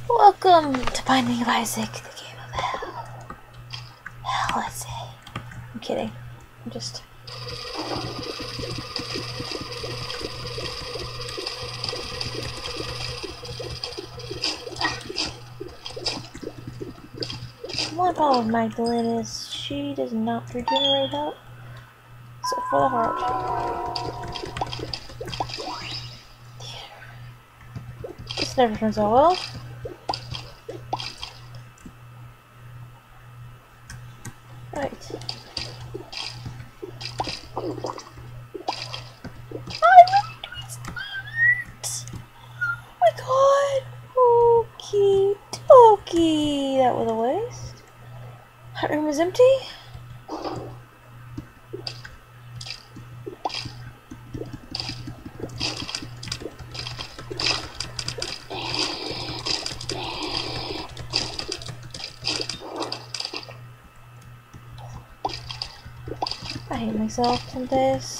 Welcome to Binding of Isaac, the game of hell. Hell, I say. I'm kidding. I'm just... My problem with Magdalene is she does not regenerate health, except for the heart. This never turns out well. Right. I'm doing smart! Oh my god! Okie dokie! That was a waste. That room is empty. I hate myself some days.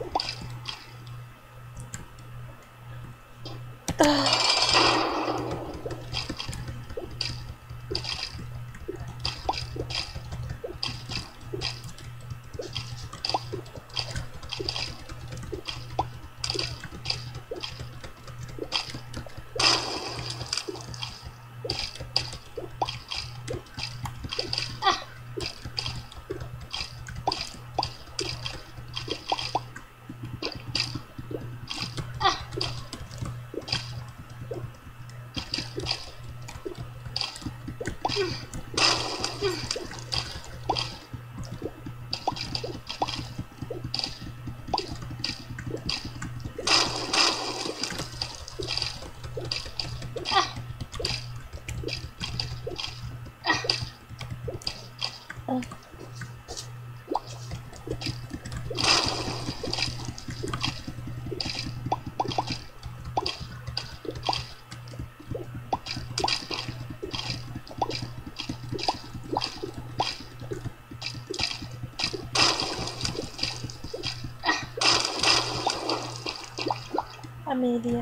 I'm an idiot.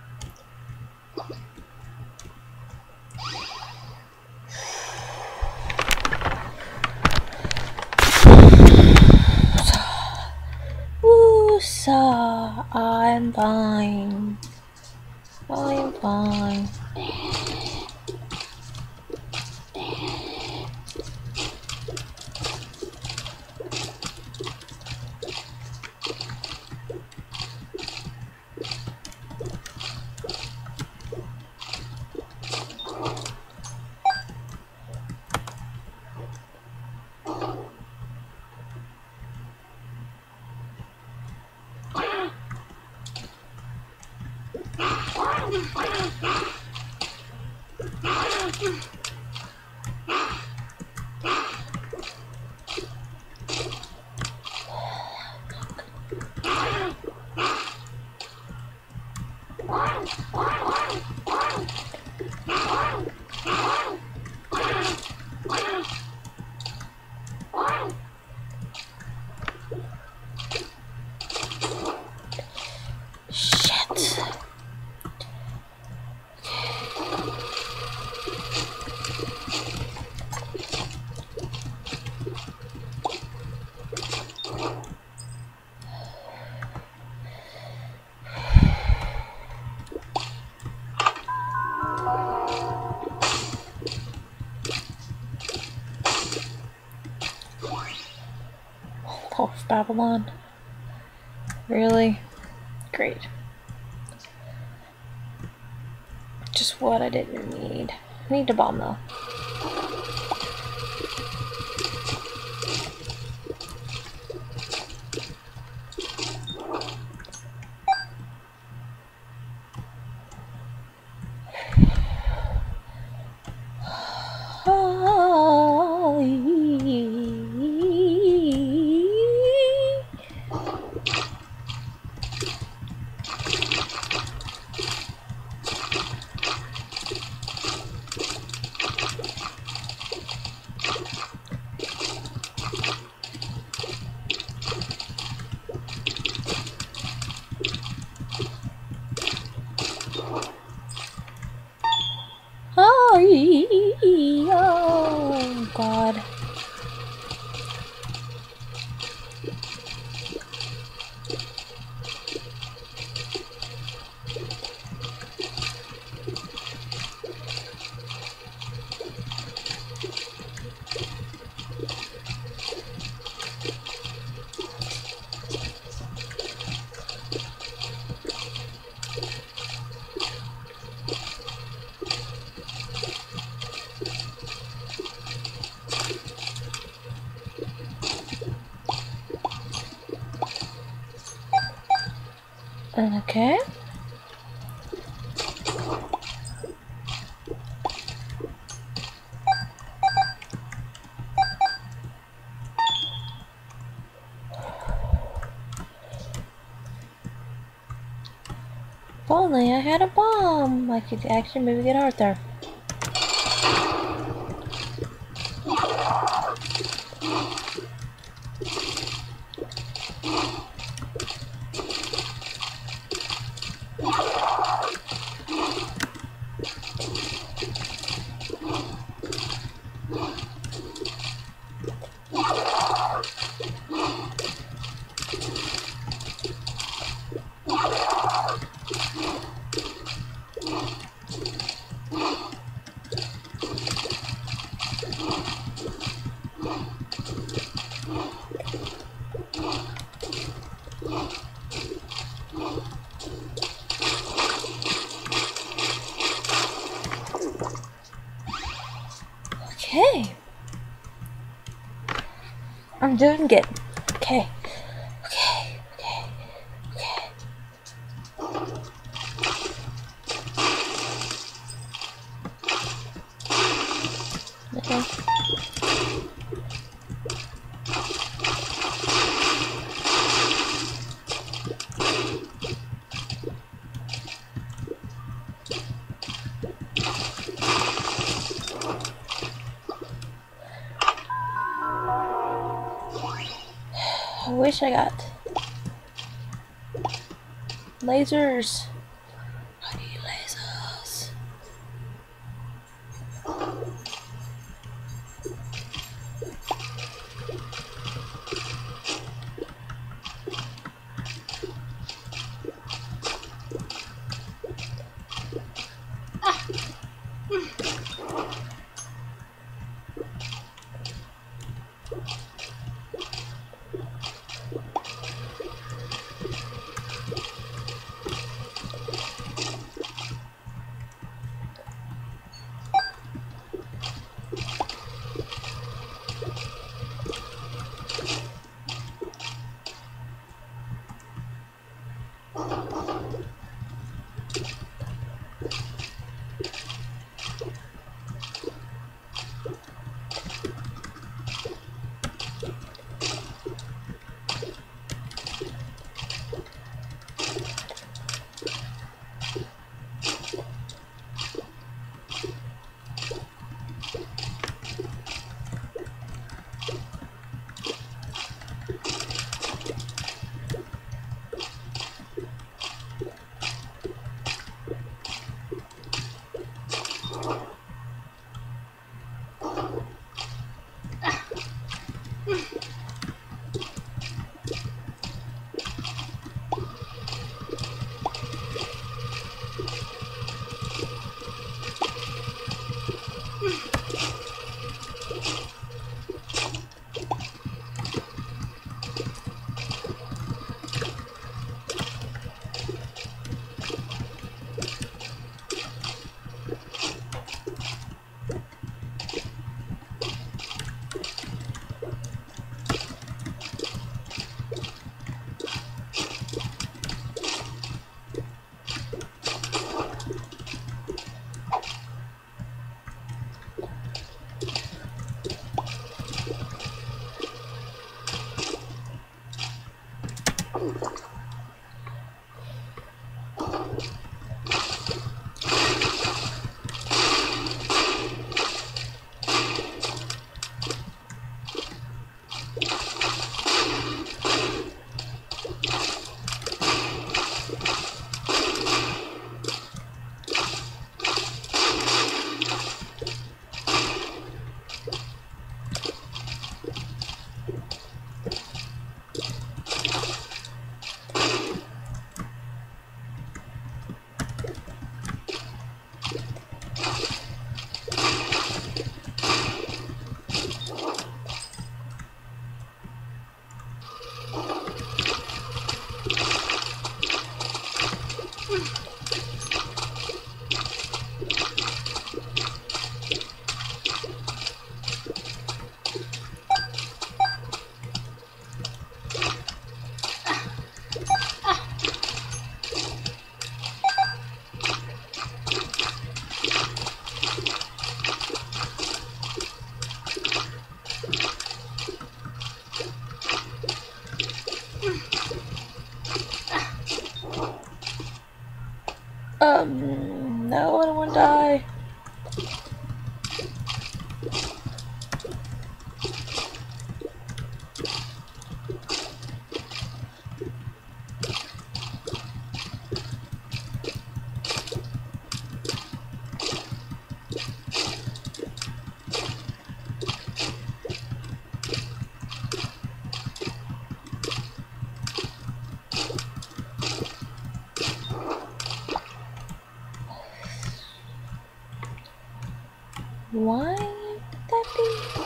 Woosa, I'm fine. I'm fine. Oh, Babylon. Really? Great. Just what I didn't need. I need to bomb though. Oh, God. Okay. If only I had a bomb, I could actually maybe get Arthur. Okay. I'm doing good. Okay. Okay. Okay. Okay. Okay. I wish I got lasers. I need lasers. No, I don't want to die. Why would that be?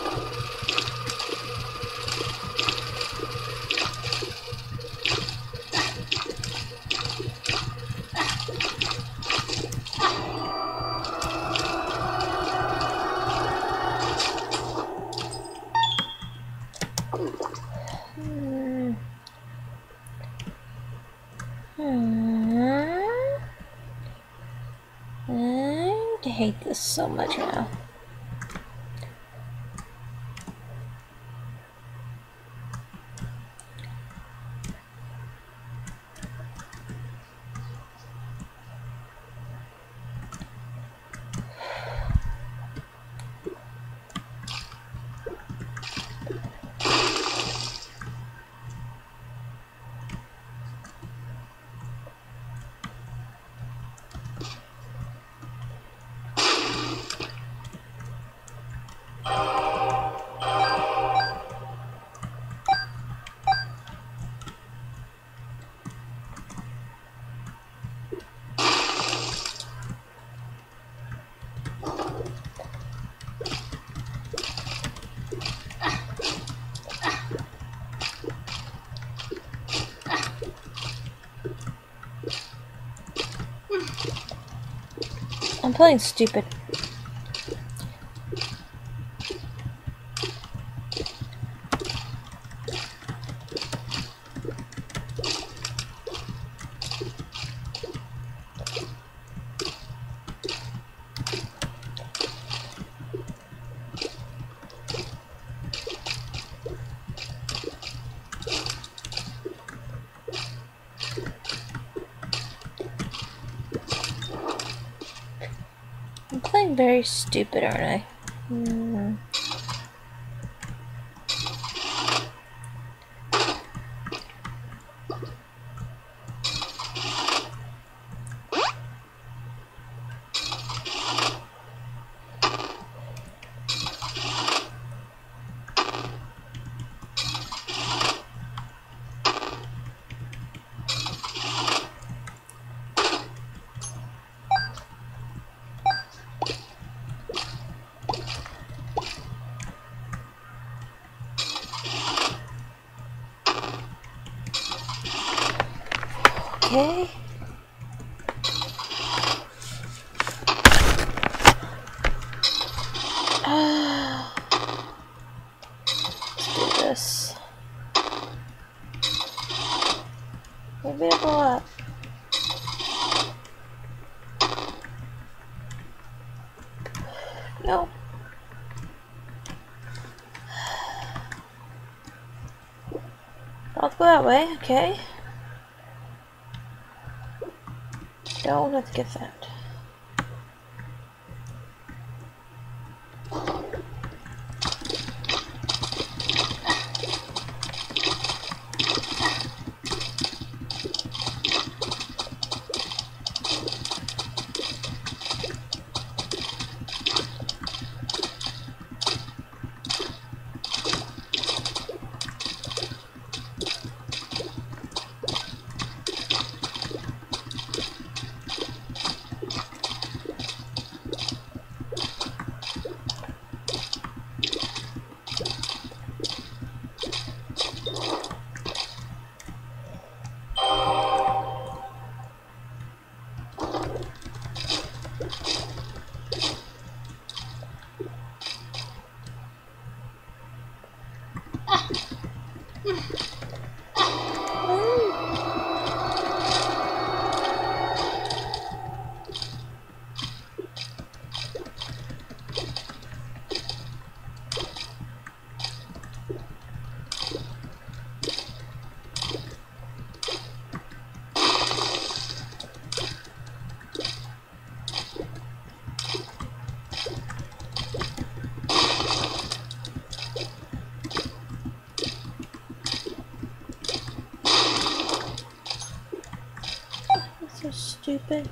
I hate this so much now. I'm playing stupid. I'm playing very stupid, aren't I? Okay. Let's do this. Maybe I'll go up. No. I'll go that way, okay. Don't have to get that. stupid.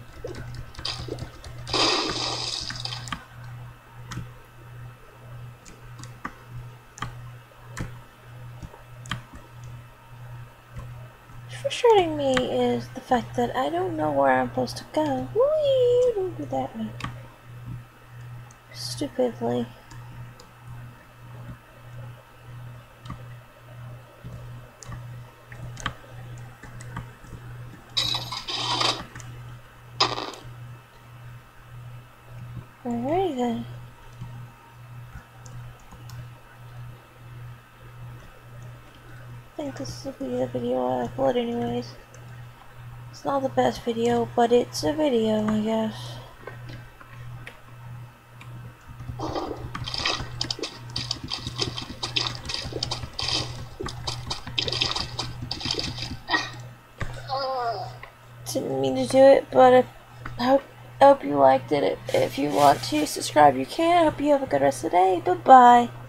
What's frustrating me is the fact that I don't know where I'm supposed to go. Whee! Don't do that one. Stupidly. Alrighty then. I think this will be the video I upload anyways. It's not the best video, but it's a video, I guess. Didn't mean to do it, but I hope you liked it. If you want to subscribe, you can. I hope you have a good rest of the day. Bye-bye.